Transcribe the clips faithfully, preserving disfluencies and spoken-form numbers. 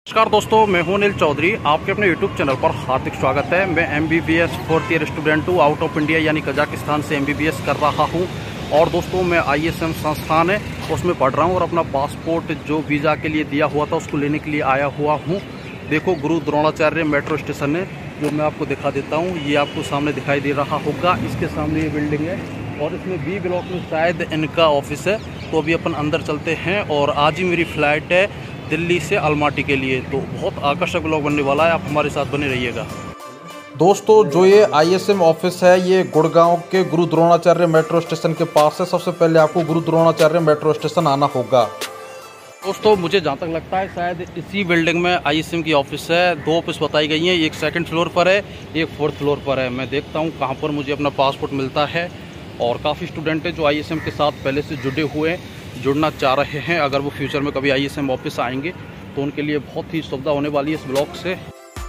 नमस्कार दोस्तों, मैं हूं अनिल चौधरी। आपके अपने यूट्यूब चैनल पर हार्दिक स्वागत है। मैं एमबीबीएस फोर्थ ईयर स्टूडेंट हूं। आउट ऑफ इंडिया यानी कजाकिस्तान से एमबीबीएस कर रहा हूं। और दोस्तों मैं आईएसएम संस्थान है उसमें पढ़ रहा हूं और अपना पासपोर्ट जो वीज़ा के लिए दिया हुआ था उसको लेने के लिए आया हुआ हूं। देखो गुरु द्रोणाचार्य मेट्रो स्टेशन है जो मैं आपको दिखा देता हूँ। ये आपको सामने दिखाई दे रहा होगा। इसके सामने ये बिल्डिंग है और इसमें बी ब्लॉक में शायद इनका ऑफिस है। तो अभी अपन अंदर चलते हैं और आज ही मेरी फ़्लाइट है दिल्ली से अलमाटी के लिए। तो बहुत आकर्षक ब्लॉग बनने वाला है, आप हमारे साथ बने रहिएगा। दोस्तों जो ये आईएसएम ऑफिस है ये गुड़गांव के गुरु द्रोणाचार्य मेट्रो स्टेशन के पास है। सबसे पहले आपको गुरु द्रोणाचार्य मेट्रो स्टेशन आना होगा। दोस्तों मुझे जहाँ तक लगता है शायद इसी बिल्डिंग में आईएसएम की ऑफिस है। दो ऑफिस बताई गई हैं, एक सेकंड फ्लोर पर है, एक फोर्थ फ्लोर पर है। मैं देखता हूँ कहाँ पर मुझे अपना पासपोर्ट मिलता है। और काफ़ी स्टूडेंट हैं जो आईएसएम के साथ पहले से जुड़े हुए हैं, जुड़ना चाह रहे हैं। अगर वो फ्यूचर में कभी आईएसएम ऑफिस आएंगे तो उनके लिए बहुत ही सुविधा होने वाली है इस ब्लॉक से।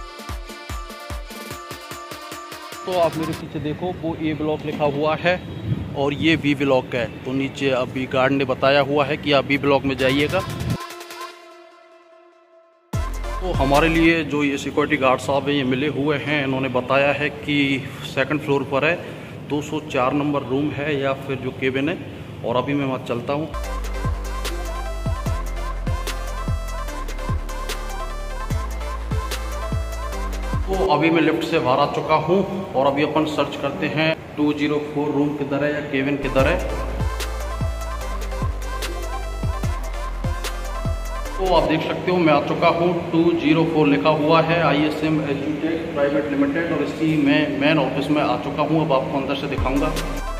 तो आप मेरे पीछे देखो, वो ए ब्लॉक लिखा हुआ है और ये बी ब्लॉक है। तो नीचे अभी गार्ड ने बताया हुआ है कि आप बी ब्लॉक में जाइएगा। तो हमारे लिए जो ये सिक्योरिटी गार्ड साहब हैं ये मिले हुए हैं। इन्होंने बताया है कि सेकंड फ्लोर पर है, दो सौ चार नंबर रूम है या फिर जो केबिन है। और अभी मैं वहाँ चलता हूँ। तो अभी मैं लिफ्ट से बाहर आ चुका हूँ और अभी अपन सर्च करते हैं दो सौ चार रूम किधर है या केबिन किधर है। तो आप देख सकते हो मैं आ चुका हूँ। दो सौ चार लिखा हुआ है आईएसएम एजुटेक प्राइवेट लिमिटेड और इसी में मेन ऑफिस में आ चुका हूँ। अब आपको अंदर से दिखाऊंगा।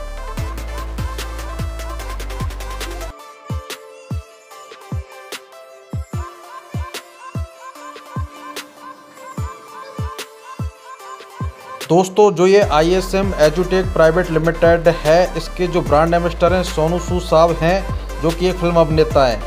दोस्तों जो ये आईएसएम एजुटेक प्राइवेट लिमिटेड है इसके जो ब्रांड एम्बेसडर हैं सोनू सूद साहब हैं जो कि एक फिल्म अभिनेता है।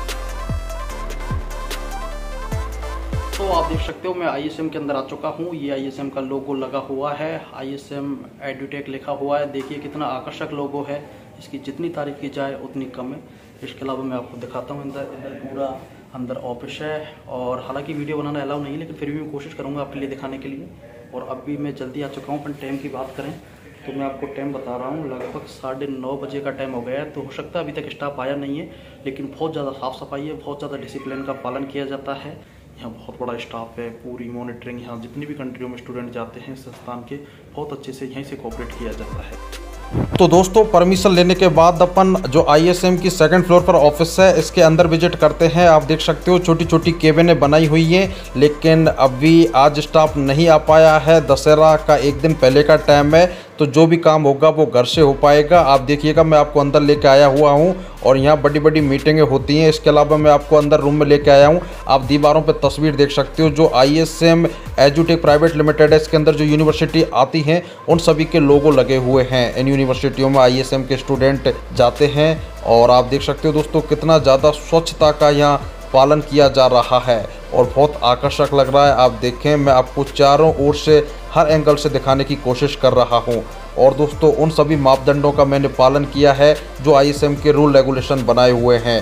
तो आप देख सकते हो मैं आईएसएम के अंदर आ चुका हूँ। ये आईएसएम का लोगो लगा हुआ है, आईएसएम एजुटेक लिखा हुआ है। देखिए कितना आकर्षक लोगो है। इसकी जितनी तारीफ की जाए उतनी कम है। इसके अलावा मैं आपको दिखाता हूँ अंदर इधर पूरा अंदर ऑफिस है। और हालांकि वीडियो बनाना अलाउ नहीं है लेकिन फिर भी मैं कोशिश करूँगा आपके लिए दिखाने के लिए। और अभी मैं जल्दी आ चुका हूँ। अपन टाइम की बात करें तो मैं आपको टाइम बता रहा हूँ, लगभग साढ़े नौ बजे का टाइम हो गया है। तो हो सकता है अभी तक स्टाफ आया नहीं है लेकिन बहुत ज़्यादा साफ़ सफाई है, बहुत ज़्यादा डिसिप्लिन का पालन किया जाता है। यहाँ बहुत बड़ा स्टाफ है, पूरी मॉनिटरिंग यहाँ जितनी भी कंट्रियों में स्टूडेंट जाते हैं संस्थान के बहुत अच्छे से यहीं से कोऑपरेट किया जाता है। तो दोस्तों परमिशन लेने के बाद अपन जो आईएसएम की सेकंड फ्लोर पर ऑफिस है इसके अंदर विजिट करते हैं। आप देख सकते हो छोटी छोटी केबिनें बनाई हुई हैं लेकिन अभी आज स्टाफ नहीं आ पाया है। दशहरा का एक दिन पहले का टाइम है तो जो भी काम होगा वो घर से हो पाएगा। आप देखिएगा मैं आपको अंदर लेके आया हुआ हूँ और यहाँ बड़ी बड़ी मीटिंगें होती हैं। इसके अलावा मैं आपको अंदर रूम में लेके आया हूँ। आप दीवारों पे तस्वीर देख सकते हो जो आईएसएम एजुटेक प्राइवेट लिमिटेड है इसके अंदर जो यूनिवर्सिटी आती हैं उन सभी के लोगो लगे हुए हैं। इन यूनिवर्सिटियों में आईएसएम के स्टूडेंट जाते हैं और आप देख सकते हो दोस्तों कितना ज़्यादा स्वच्छता का यहाँ पालन किया जा रहा है और बहुत आकर्षक लग रहा है। आप देखें मैं आपको चारों ओर से हर एंगल से दिखाने की कोशिश कर रहा हूं। और दोस्तों उन सभी मापदंडों का मैंने पालन किया है जो आईएसएम के रूल रेगुलेशन बनाए हुए हैं।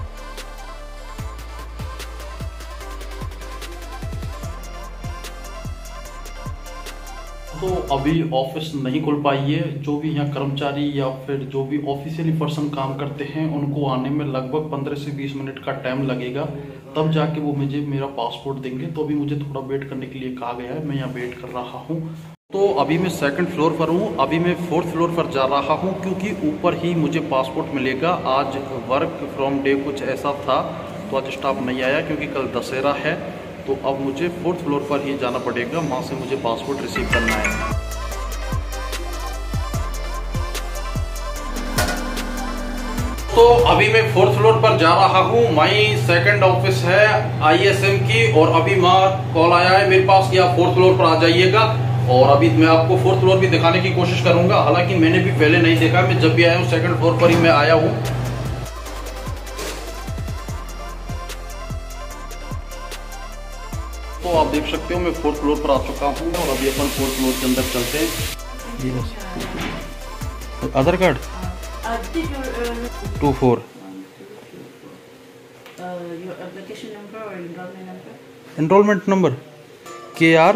तो अभी ऑफिस नहीं खुल पाई है। जो भी यहाँ कर्मचारी या फिर जो भी ऑफिशियली पर्सन काम करते हैं उनको आने में लगभग पंद्रह से बीस मिनट का टाइम लगेगा, तब जाके वो मुझे मेरा पासपोर्ट देंगे। तो अभी मुझे थोड़ा वेट करने के लिए कहा गया है, मैं यहाँ वेट कर रहा हूँ। तो अभी मैं सेकंड फ्लोर पर हूँ, अभी मैं फोर्थ फ्लोर पर जा रहा हूँ क्योंकि ऊपर ही मुझे पासपोर्ट मिलेगा। आज वर्क फ्रॉम डे कुछ ऐसा था तो आज स्टाफ नहीं आया क्योंकि कल दशहरा है। तो अब मुझे फोर्थ फ्लोर पर ही जाना पड़ेगा, वहाँ से मुझे पासपोर्ट रिसीव करना है। तो अभी मैं फोर्थ फ्लोर पर जा रहा हूँ। माई सेकंड ऑफिस है आईएसएम की और अभी वहाँ कॉल आया है मेरे पास कि आप फोर्थ फ्लोर पर आ जाइएगा। और अभी मैं आपको फोर्थ फ्लोर भी दिखाने की कोशिश करूंगा। हालांकि मैंने भी पहले नहीं देखा, मैं जब भी आया हूँ सेकंड फ्लोर पर ही मैं आया हूँ। तो आप देख सकते हो मैं फोर्थ फ्लोर पर आ चुका हूँ और अभी अपन फोर्थ फ्लोर के अंदर चलते हैं। Aadhaar card to for your application number or enrollment number? Enrollment number के आर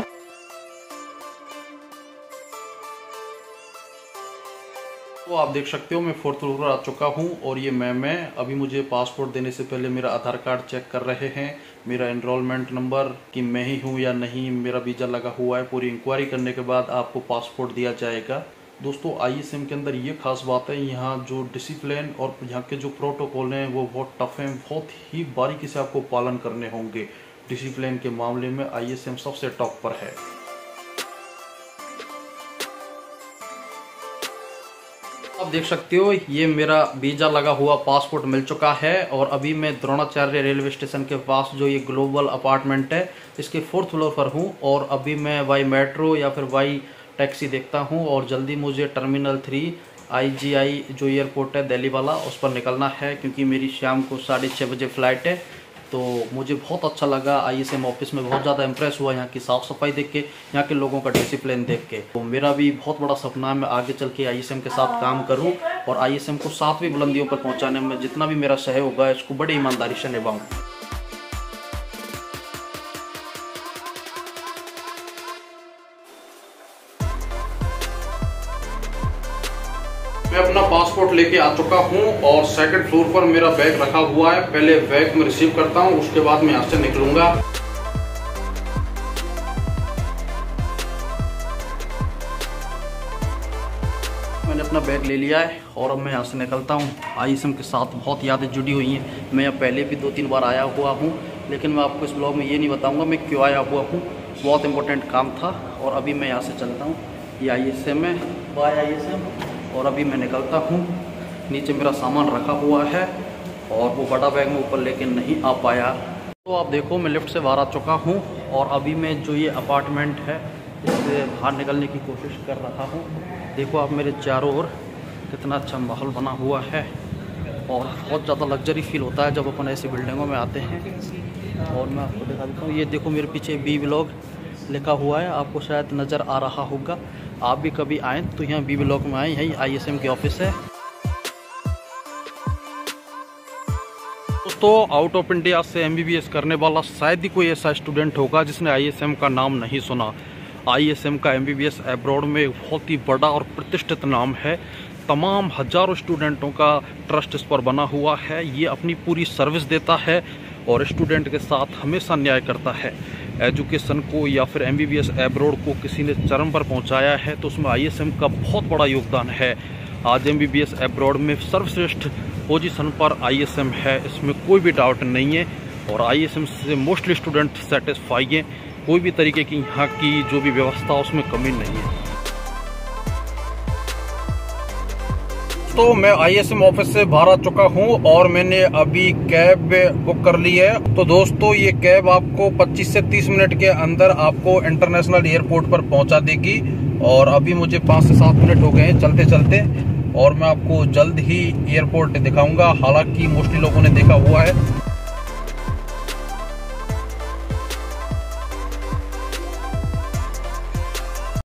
तो आप देख सकते हो मैं फोर्थ फ्लोर पर आ चुका हूँ और ये मैम है। अभी मुझे पासपोर्ट देने से पहले मेरा आधार कार्ड चेक कर रहे हैं, मेरा एनरोलमेंट नंबर कि मैं ही हूँ या नहीं, मेरा वीज़ा लगा हुआ है। पूरी इंक्वायरी करने के बाद आपको पासपोर्ट दिया जाएगा। दोस्तों आईएसएम के अंदर ये खास बात है, यहाँ जो डिसिप्लिन और यहाँ के जो प्रोटोकॉल हैं वो बहुत टफ हैं, बहुत ही बारीकी से आपको पालन करने होंगे। डिसिप्लिन के मामले में आईएसएम सबसे टॉप पर है। आप देख सकते हो ये मेरा वीज़ा लगा हुआ पासपोर्ट मिल चुका है और अभी मैं द्रोणाचार्य रेलवे स्टेशन के पास जो ये ग्लोबल अपार्टमेंट है इसके फोर्थ फ्लोर पर हूँ और अभी मैं वाई मेट्रो या फिर वाई टैक्सी देखता हूँ और जल्दी मुझे टर्मिनल थ्री आईजीआई जो एयरपोर्ट है दिल्ली वाला उस पर निकलना है, क्योंकि मेरी शाम को साढ़े छः बजे फ़्लाइट है। तो मुझे बहुत अच्छा लगा आईएसएम ऑफिस में, बहुत ज़्यादा इंप्रेस हुआ यहाँ की साफ़ सफाई देख के, यहाँ के लोगों का डिसिप्लिन देख के। तो मेरा भी बहुत बड़ा सपना है मैं आगे चल के आईएसएम के साथ काम करूँ और आईएसएम को सातवीं बुलंदियों पर पहुँचाने में जितना भी मेरा सहयोग है इसको बड़ी ईमानदारी से निभाऊँ। मैं अपना पासपोर्ट लेके आ चुका हूँ और सेकंड फ्लोर पर मेरा बैग रखा हुआ है। पहले बैग में रिसीव करता हूँ, उसके बाद मैं यहाँ से निकलूंगा। मैंने अपना बैग ले लिया है और अब मैं यहाँ से निकलता हूँ। आईएसएम के साथ बहुत यादें जुड़ी हुई हैं। मैं यहाँ पहले भी दो तीन बार आया हुआ हूँ, लेकिन मैं आपको इस ब्लॉग में ये नहीं बताऊँगा मैं क्यों आया हुआ हूँ। बहुत इंपॉर्टेंट काम था और अभी मैं यहाँ से चलता हूँ। ये आईएसएम है, बाय आईएसएम। और अभी मैं निकलता हूँ। नीचे मेरा सामान रखा हुआ है और वो बड़ा बैग में ऊपर लेके नहीं आ पाया। तो आप देखो मैं लिफ्ट से बाहर आ चुका हूँ और अभी मैं जो ये अपार्टमेंट है इससे बाहर निकलने की कोशिश कर रहा हूँ। देखो आप मेरे चारों ओर कितना अच्छा माहौल बना हुआ है और बहुत ज़्यादा लग्जरी फील होता है जब अपन ऐसी बिल्डिंगों में आते हैं। और मैं आपको दिखा देता हूँ, ये देखो मेरे पीछे बी व्लॉग लिखा हुआ है, आपको शायद नज़र आ रहा होगा। आप भी कभी आएँ तो यहाँ बी ब्लॉक में आए, यही आईएसएम की ऑफिस है। दोस्तों आउट ऑफ इंडिया से एमबीबीएस करने वाला शायद ही कोई ऐसा स्टूडेंट होगा जिसने आईएसएम का नाम नहीं सुना। आईएसएम का एमबीबीएस अब्रॉड में एक बहुत ही बड़ा और प्रतिष्ठित नाम है। तमाम हजारों स्टूडेंटों का ट्रस्ट इस पर बना हुआ है। ये अपनी पूरी सर्विस देता है और स्टूडेंट के साथ हमेशा न्याय करता है। एजुकेशन को या फिर एमबीबीएस अब्रॉड को किसी ने चरम पर पहुंचाया है तो उसमें आईएसएम का बहुत बड़ा योगदान है। आज एमबीबीएस अब्रॉड में सर्वश्रेष्ठ पोजीशन पर आईएसएम है, इसमें कोई भी डाउट नहीं है। और आईएसएम से मोस्टली स्टूडेंट सेटिस्फाई हैं, कोई भी तरीके की यहाँ की जो भी व्यवस्था उसमें कमी नहीं है। तो मैं आईएसएम ऑफिस से बाहर आ चुका हूँ और मैंने अभी कैब बुक कर ली है। तो दोस्तों ये कैब आपको पच्चीस से तीस मिनट के अंदर आपको इंटरनेशनल एयरपोर्ट पर पहुंचा देगी। और अभी मुझे पाँच से सात मिनट हो गए हैं चलते चलते और मैं आपको जल्द ही एयरपोर्ट दिखाऊंगा। हालांकि मोस्टली लोगों ने देखा हुआ है।